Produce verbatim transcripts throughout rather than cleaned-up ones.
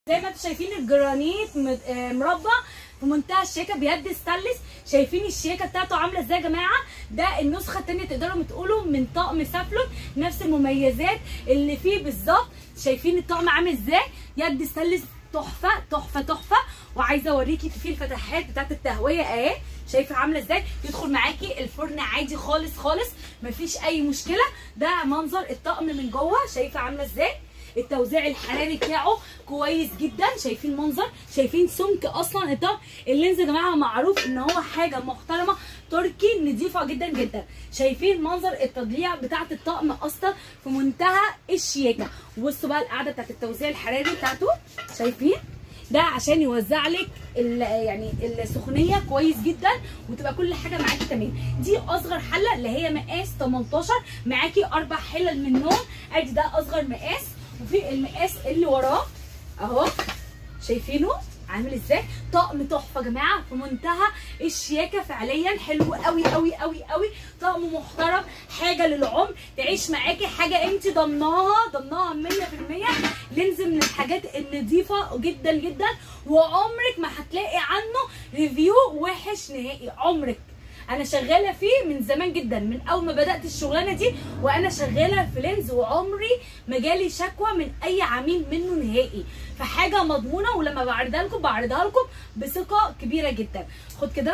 زي ما انتم شايفين الجرانيت مربع في منتهى الشياكه بيد ستانلس. شايفين الشياكه بتاعته عامله ازاي يا جماعه؟ ده النسخه الثانيه تقدروا تقولوا من طقم سافلون، نفس المميزات اللي فيه بالظبط. شايفين الطقم عامل ازاي؟ يد ستانلس تحفه تحفه تحفه. وعايزه اوريكي في الفتحات بتاعت التهويه اهي، شايفه عامله ازاي؟ يدخل معاكي الفرن عادي خالص خالص، مفيش اي مشكله. ده منظر الطقم من جوه، شايفه عامله ازاي؟ التوزيع الحراري بتاعه كويس جدا. شايفين المنظر؟ شايفين سمك اصلا الطقم؟ اللينز يا جماعه معروف ان هو حاجه محترمه تركي نظيفه جدا جدا. شايفين منظر التضليع بتاعت الطقم اصلا في منتهى الشياكه. بصوا بقى القاعده بتاعت التوزيع الحراري بتاعته، شايفين؟ ده عشان يوزع لك يعني السخونيه كويس جدا وتبقى كل حاجه معاكي تمام. دي اصغر حله اللي هي مقاس تمنتاشر، معاكي اربع حلل منهم. ادي ده اصغر مقاس، وفي المقاس اللي وراه اهو، شايفينه عامل ازاي؟ طقم تحفه يا جماعه في منتهى الشياكه فعليا. حلو قوي قوي قوي قوي، طقم محترم، حاجه للعمر تعيش معاكي، حاجه انت ضمناها ضمناها مية في المية. لينز من الحاجات النظيفه جدا جدا، وعمرك ما هتلاقي عنه ريفيو وحش نهائي، عمرك. انا شغاله فيه من زمان جدا، من اول ما بدات الشغلانه دي وانا شغاله في لينز، وعمري ما جالي شكوى من اي عميل منه نهائي. فحاجه مضمونه، ولما بعرضها لكم بعرضها لكم بثقه كبيره جدا. خد كده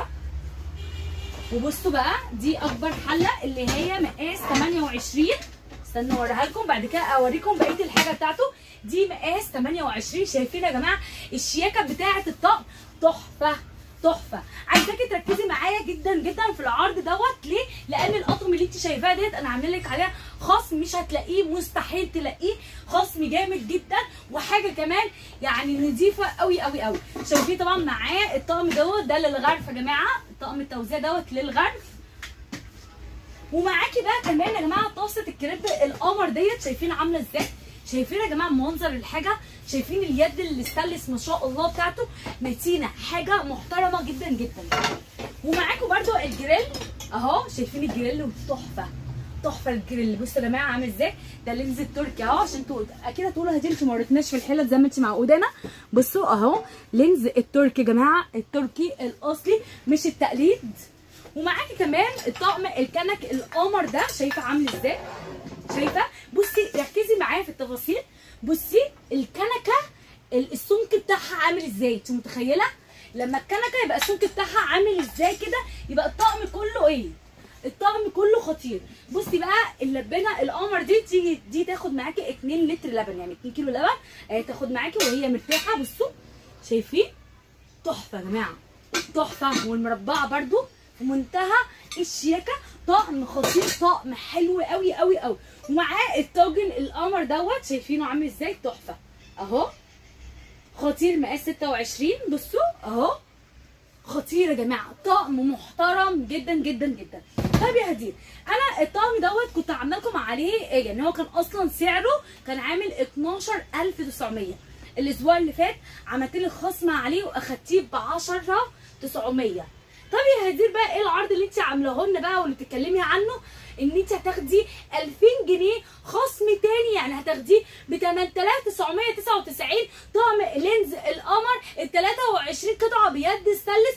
وبصوا بقى، دي اكبر حله اللي هي مقاس تمنية وعشرين. استنوا اوريها لكم بعد كده اوريكم بقيه الحاجه بتاعته. دي مقاس تمنية وعشرين. شايفين يا جماعه الشياكه بتاعه الطقم؟ تحفه تحفه. عايزاكي تركزي معايا جدا جدا في العرض دوت. ليه؟ لان الاطقم اللي انت شايفاها ديت انا عامله لك عليها خصم مش هتلاقيه، مستحيل تلاقيه، خصم جامد جدا، وحاجه كمان يعني نظيفه قوي قوي قوي. شايفين طبعا معاه الطقم دوت، ده للغرف يا جماعه، طقم التوزيع دوت للغرف. ومعاكي بقى كمان يا جماعه طاسه الكريب القمر ديت، شايفين عامله ازاي؟ شايفين يا جماعه منظر الحاجه؟ شايفين اليد اللي ستانلس ما شاء الله بتاعته متينه، حاجه محترمه جدا جدا. ومعاكم برده الجريل اهو، شايفين الجريل تحفه تحفه. الجريل بصوا يا جماعه عامل ازاي؟ ده لينز التركي اهو، عشان انتوا اكيد هتقولوا هدي انتوا ما وريتناش في الحلل زي ما انت معودانا. بصوا اهو لينز التركي يا جماعه، التركي الاصلي مش التقليد. ومعاكي كمان الطقم الكنك القمر ده، شايفه عامل ازاي؟ شايفه؟ بصي ركزي معايا في التفاصيل. بصي الكنكه السمك بتاعها عامل ازاي؟ انت متخيله؟ لما الكنكه يبقى السمك بتاعها عامل ازاي كده، يبقى الطقم كله ايه؟ الطقم كله خطير. بصي بقى اللبانه القمر دي تيجي دي تاخد معاكي اتنين لتر لبن، يعني اتنين كيلو لبن اه تاخد معاكي وهي مرتاحه. بصوا شايفين؟ تحفه يا جماعه تحفه. والمربعه برده في منتهى الشياكه، طقم خطير، طقم حلو قوي قوي قوي. ومعاه الطاجن القمر دوت، شايفينه عامل ازاي؟ تحفه اهو، خطير، مقاس ستة وعشرين. بصوا اهو خطير يا جماعه، طقم محترم جدا جدا جدا. طيب يا هدير، انا الطقم دوت كنت عامله لكم عليه يعني هو كان اصلا سعره كان عامل اتناشر الف وتسعمية. الاسبوع اللي فات عملت لي خصم عليه واخدتيه ب عشرة تسعمية. طب يا هدير بقى ايه العرض اللي انت عاملاه لنا بقى واللي بتتكلمي عنه؟ ان انت هتاخدي الفين جنيه خصم تاني، يعني هتاخديه ب تمنية الاف وتسعمية وتسعة وتسعين. طقم لينز القمر ال تلاتة وعشرين قطعه بيد ستانلس.